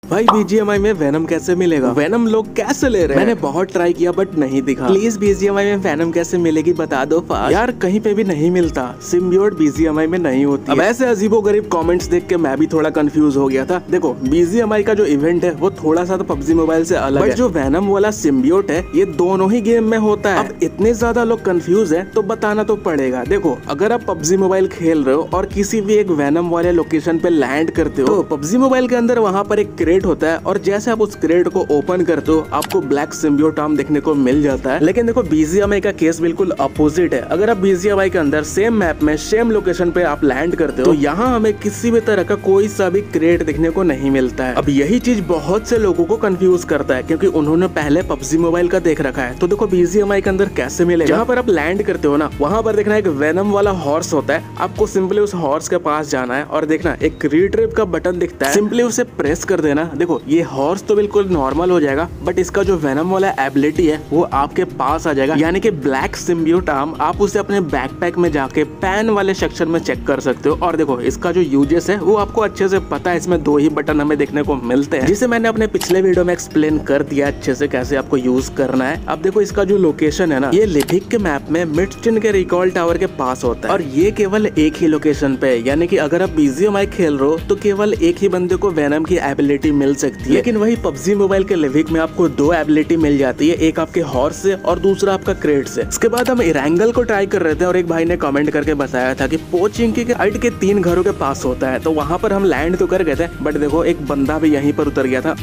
भाई BGMI में venom कैसे मिलेगा? वेनम लोग कैसे ले रहे हैं? मैंने बहुत ट्राई किया बट नहीं दिखा। प्लीज BGMI में वेनम कैसे मिलेगी बता दो फास्ट। यार कहीं पे भी नहीं मिलता। सिम्बियोट BGMI में नहीं होती। अब ऐसे अजीबोगरीब कमेंट्स देख के मैं भी थोड़ा कंफ्यूज हो गया था। देखो BGMI का जो इवेंट है वो थोड़ा सा तो PUBG मोबाइल से अलग है, जो वेनम वाला सिम्बियोट है ये दोनों ही गेम में होता है। अब इतने ज्यादा लोग कंफ्यूज है तो बताना तो पड़ेगा। देखो अगर आप PUBG मोबाइल खेल रहे हो और किसी भी एक वेनम वाले लोकेशन पे लैंड करते हो तो PUBG मोबाइल के अंदर वहाँ पर एक होता है और जैसे आप उस क्रेट को ओपन करते हो आपको ब्लैक सिम्बियोट आर्म देखने को मिल जाता है। लेकिन देखो BGMI का केस बिल्कुल अपोजिट है। अगर आप BGMI के अंदर सेम मैप में सेम लोकेशन पे आप लैंड करते हो तो यहाँ हमें किसी भी तरह का कोई सा भी क्रेट देखने को नहीं मिलता है। अब यही चीज बहुत से लोगों को कंफ्यूज करता है क्योंकि उन्होंने पहले PUBG मोबाइल का देख रखा है। तो देखो BGMI के अंदर कैसे मिलेगा? जहाँ पर आप लैंड करते हो ना वहाँ पर देखना एक वेनम वाला हॉर्स होता है। आपको सिंपली उस हॉर्स के पास जाना है और देखना एक रिट्रीव का बटन दिखता है, सिंपली उसे प्रेस कर देना। देखो ये हॉर्स तो बिल्कुल नॉर्मल हो जाएगा बट इसका जो वेनम वाला एबिलिटी है वो आपके पास आ जाएगा, यानी कि ब्लैक सिम्बियोट आर्म। आप उसे अपने बैकपैक में जाके पैन वाले सेक्शन में चेक कर सकते हो। और देखो इसका जो यूजेस है वो आपको अच्छे से पता है। इसमें दो ही बटन हमें देखने को मिलते हैं जिसे मैंने अपने पिछले वीडियो में एक्सप्लेन कर दिया अच्छे से कैसे आपको यूज करना है। अब देखो इसका जो लोकेशन है ना ये लिविक के मैप में मिडस्टिन के रिकॉल टावर के पास होता है और ये केवल एक ही लोकेशन पे है, यानी कि अगर आप BGMI खेल रहे हो तो केवल एक ही बंदे को वेनम की एबिलिटी मिल सकती है। लेकिन वही PUBG मोबाइल के लिविक में आपको दो एबिलिटी मिल जाती है, एक आपके हॉर्स से और दूसरा आपका क्रेट से। इसके बाद हम इरेंगल को ट्राई कर रहे थे और एक भाई ने कमेंट करके बताया था कि पोचिंकी के हाइट के 3 घरों के पास होता है, तो वहां पर हम लैंड तो कर गए थे बट देखो एक बंदा भी यहीं पर उतर गया था।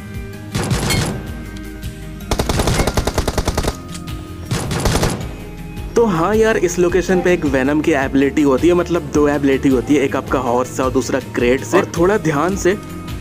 तो हाँ यार इस लोकेशन पे एक वेनम की एबिलिटी होती है, मतलब 2 एबिलिटी होती है, एक आपका हॉर्स से और दूसरा क्रेट से। और थोड़ा ध्यान से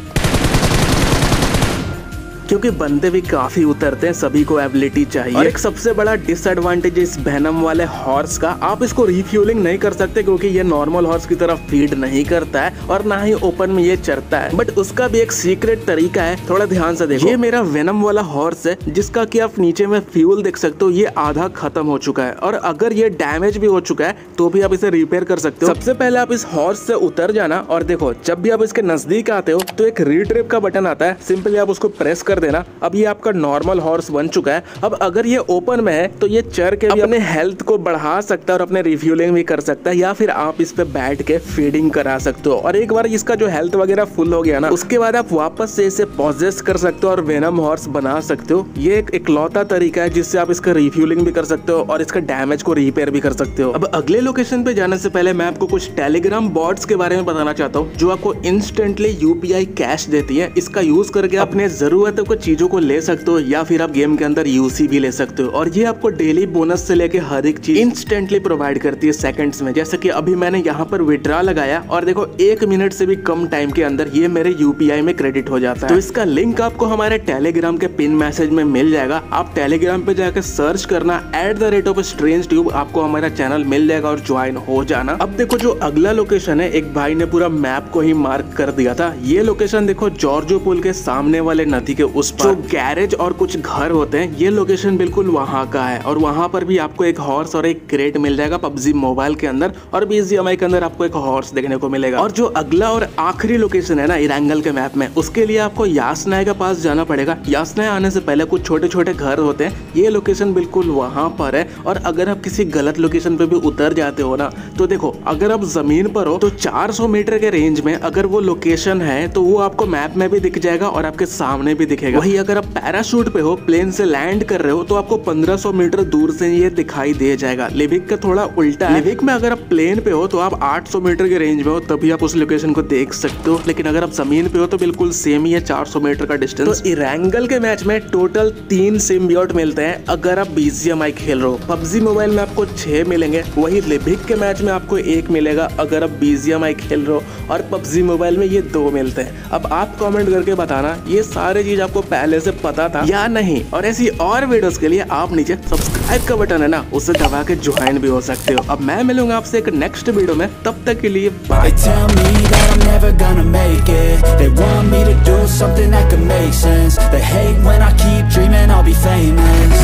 क्योंकि बंदे भी काफी उतरते हैं, सभी को एबिलिटी चाहिए। और एक सबसे बड़ा डिसएडवांटेज इस वेनम वाले हॉर्स का, आप इसको रिफ्यूलिंग नहीं कर सकते क्योंकि ये नॉर्मल हॉर्स की तरफ फीड नहीं करता है और ना ही ओपन में ये चरता है। बट उसका भी एक सीक्रेट तरीका है, थोड़ा ध्यान से देखो। ये मेरा वेनम वाला हॉर्स है जिसका कि आप नीचे में फ्यूल देख सकते हो, ये आधा खत्म हो चुका है और अगर ये डैमेज भी हो चुका है तो भी आप इसे रिपेयर कर सकते हो। सबसे पहले आप इस हॉर्स से उतर जाना और देखो जब भी आप इसके नजदीक आते हो तो एक रिट्रीव का बटन आता है, सिंपली आप उसको प्रेस कर देना। अब ये आपका नॉर्मल हॉर्स बन चुका है। अब अगर ये ओपन में है तो ये चर के भी अपने हेल्थ को बढ़ा सकता है और अपने रिफ्यूलिंग भी कर सकता है, या फिर आप इस पे बैठ के फीडिंग करा सकते हो। और एक बार इसका जो हेल्थ वगैरह फुल हो गया ना उसके बाद आप वापस से इसे पॉजेस कर सकते हो और वेनम हॉर्स बना सकते हो। ये एक इकलौता तरीका है जिससे आप इसका रिफ्यूलिंग भी कर सकते हो और इसका डैमेज को रिपेयर भी कर सकते हो। अब अगले लोकेशन पे जाने से पहले मैं आपको कुछ टेलीग्राम बॉट्स के बारे में बताना चाहता हूँ जो आपको इंस्टेंटली UPI कैश देती है। इसका यूज करके अपने जरूरतों को चीजों को ले सकते हो या फिर आप गेम के अंदर UC भी ले सकते हो। और ये आपको डेली बोनस से लेके हर एक चीज इंस्टेंटली प्रोवाइड करती है सेकंड्स में। जैसे कि अभी मैंने यहाँ पर विड्रॉ लगाया और देखो 1 मिनट से भी कम टाइम के अंदर ये मेरे UPI में क्रेडिट हो जाता है। तो इसका लिंक आपको हमारे टेलीग्राम के पिन मैसेज में मिल जाएगा। आप टेलीग्राम पे जाकर सर्च करना @StrangeTube, आपको हमारा चैनल मिल जाएगा और ज्वाइन हो जाना। अब देखो जो अगला लोकेशन है, एक भाई ने पूरा मैप को ही मार्क कर दिया था। ये लोकेशन देखो जॉर्जो पुल के सामने वाले नदी के उस पार गैरेज और कुछ घर होते हैं, ये लोकेशन बिल्कुल वहाँ का है। और वहाँ पर भी आपको एक हॉर्स और एक क्रेट मिल जाएगा PUBG मोबाइल के अंदर, और BGMI के अंदर आपको एक हॉर्स देखने को मिलेगा। और जो अगला और आखिरी लोकेशन है ना इरेंगल के मैप में, उसके लिए आपको यासनाय के पास जाना पड़ेगा। यासनाय आने से पहले कुछ छोटे छोटे घर होते हैं, ये लोकेशन बिल्कुल वहाँ पर है। और अगर आप किसी गलत लोकेशन पे भी उतर जाते हो ना तो देखो अगर आप जमीन पर हो तो 400 मीटर के रेंज में अगर वो लोकेशन है तो वो आपको मैप में भी दिख जाएगा और आपके सामने भी दिखेगा। वही अगर आप पैराशूट पे हो, प्लेन से लैंड कर रहे हो, तो आपको 1500 मीटर दूर से ये दिखाई दे जाएगा। लिविक का थोड़ा उल्टा है। लिविक में अगर आप प्लेन पे हो तो आप 800 मीटर के रेंज में हो तभी आप उस लोकेशन को देख सकते हो, लेकिन अगर आप जमीन पे हो तो बिल्कुल सेम ही है 400 मीटर का डिस्टेंस। तो इरेंगल के मैच में टोटल 3 सिम्बियोट मिलते हैं अगर आप BGMI खेल रहे हो। PUBG मोबाइल में आपको 6 मिलेंगे, वही लिविक के मैच में आपको 1 मिलेगा अगर आप BGMI खेल रहे हो, और PUBG मोबाइल में ये 2 मिलते हैं। अब आप कमेंट करके बताना ये सारे चीज आपको पहले से पता था या नहीं। और ऐसी और वीडियोस के लिए आप नीचे सब्सक्राइब का बटन है ना उसे दबा के ज्वाइन भी हो सकते हो। अब मैं मिलूंगा आपसे एक नेक्स्ट वीडियो में, तब तक के लिए bye.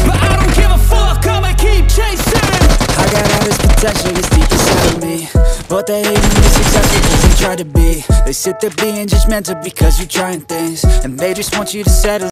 I got all this potential that's deep inside of me. But they hate when you're successful cause they try to be. They sit there being judgmental because you're trying things, and they just want you to settle